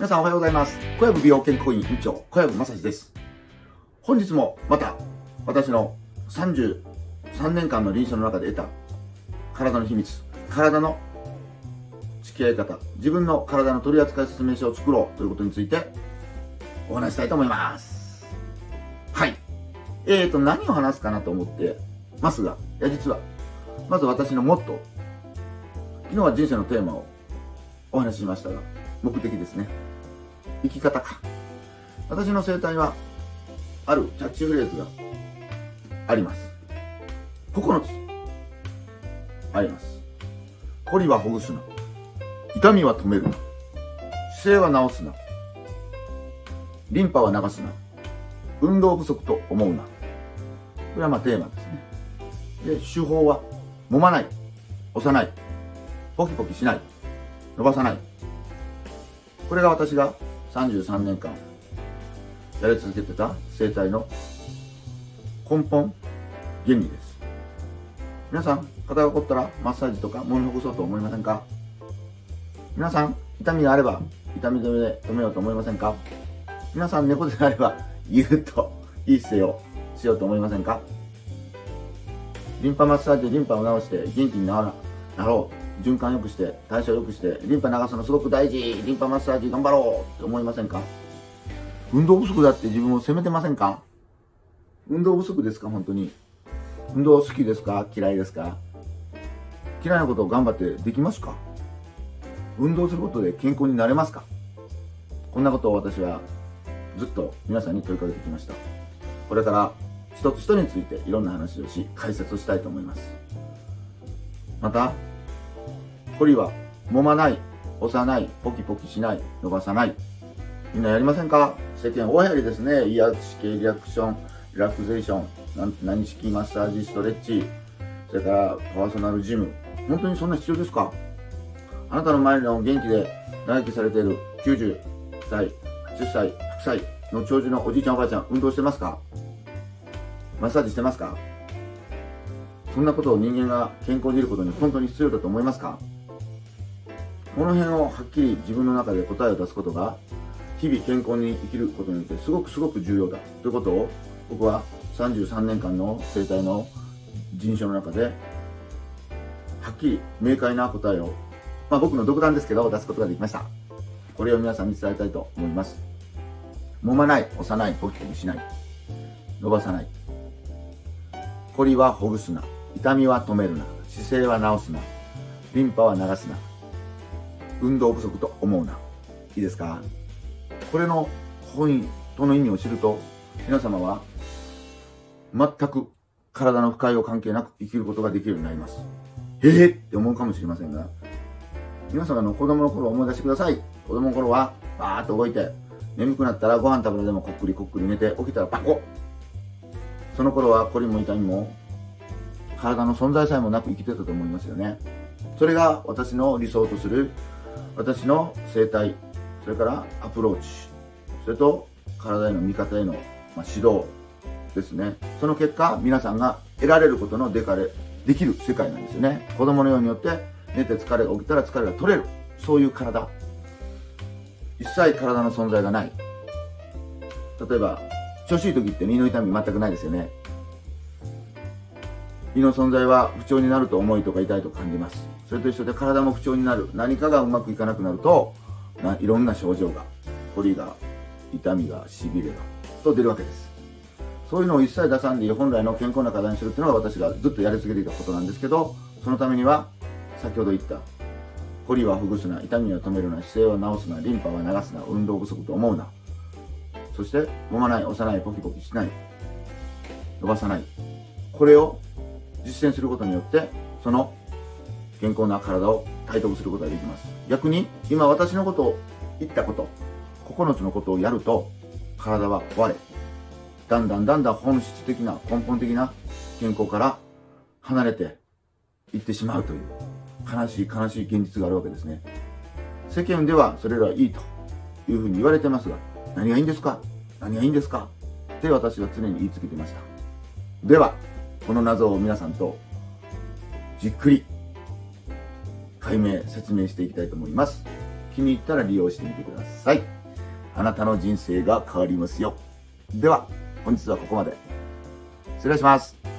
皆さんおはようございます。小籔美容健康院院長、小籔正史です。本日もまた私の33年間の臨床の中で得た体の秘密、体の付き合い方、自分の体の取扱説明書を作ろうということについてお話したいと思います。はい。何を話すかなと思ってますが、実は、まず私のモットー。昨日は人生のテーマをお話ししましたが、目的ですね。生き方か。私の生態は、あるキャッチフレーズがあります。9つあります。こりはほぐすな。痛みは止めるな。姿勢は治すな。リンパは流すな。運動不足と思うな。これはテーマですね。で、手法は、揉まない、押さない、ポキポキしない、伸ばさない。これが私が33年間やり続けてた生態の根本原理です。皆さん、肩が凝ったらマッサージとか揉みほぐそうと思いませんか？皆さん、痛みがあれば痛み止めで止めようと思いませんか？皆さん、猫背があればぎゅっといい姿勢をしようと思いませんか？リンパマッサージでリンパを治して元気になろう。循環良くして、代謝良くして、リンパ流すのすごく大事。リンパマッサージ頑張ろうって思いませんか？運動不足だって自分を責めてませんか？運動不足ですか？本当に。運動好きですか？嫌いですか？嫌いなことを頑張ってできますか？運動することで健康になれますか？こんなことを私はずっと皆さんに問いかけてきました。これから一つ一つについていろんな話をし、解説をしたいと思います。また、こりは揉まない、押さない、ポキポキしない、伸ばさない。みんなやりませんか？世間大流行りですね。癒し系リラクション、リラクゼーション、何式マッサージ、ストレッチ、それからパーソナルジム。本当にそんな必要ですか？あなたの周りの元気で長生きされている90歳、80歳、100歳の長寿のおじいちゃんおばあちゃん、運動してますか？マッサージしてますか？そんなことを人間が健康でいることに本当に必要だと思いますか？この辺をはっきり自分の中で答えを出すことが、日々健康に生きることによってすごく重要だということを、僕は33年間の生態の人種の中で、はっきり明快な答えを、僕の独断ですけど、出すことができました。これを皆さんに伝えたいと思います。揉まない、押さない、ポキポキしない、伸ばさない。こりはほぐすな。痛みは止めるな。姿勢は直すな。リンパは流すな。運動不足と思うな。いいですか？これの本当の意味を知ると、皆様は全く体の不快を関係なく生きることができるようになります。って思うかもしれませんが、皆様の子供の頃を思い出してください。子供の頃はバーッと動いて、眠くなったらご飯食べるでもこっくりこっくり寝て、起きたらパコッ。その頃はこりも痛みも体の存在さえもなく生きてたと思いますよね。それが私の理想とする私の生態、それからアプローチ、それと体への見方への指導ですね。その結果、皆さんが得られることのできる世界なんですよね。子供のようによって寝て疲れが起きたら疲れが取れる。そういう体。一切体の存在がない。例えば、調子いい時って胃の痛み全くないですよね。胃の存在は不調になると重いとか痛いと感じます。それと一緒で体も不調になる。何かがうまくいかなくなると、いろんな症状が、こりが、痛みが、しびれが、と出るわけです。そういうのを一切出さんで本来の健康な体にするっていうのが私がずっとやり続けていたことなんですけど、そのためには、先ほど言った、こりはほぐすな、痛みは止めるな、姿勢は直すな、リンパは流すな、運動不足と思うな。そして、揉まない、押さない、ポキポキしない、伸ばさない。これを実践することによって、その健康な体を体得することができます。逆に、今私のことを言ったこと、9つのことをやると、体は壊れ、だんだん本質的な、根本的な健康から離れていってしまうという、悲しい現実があるわけですね。世間ではそれらはいいというふうに言われてますが、何がいいんですか？何がいいんですか？って私は常に言い続けてました。では、この謎を皆さんとじっくり解明、説明していきたいと思います。気に入ったら利用してみてください。 あなたの人生が変わりますよ。では、本日はここまで。失礼します。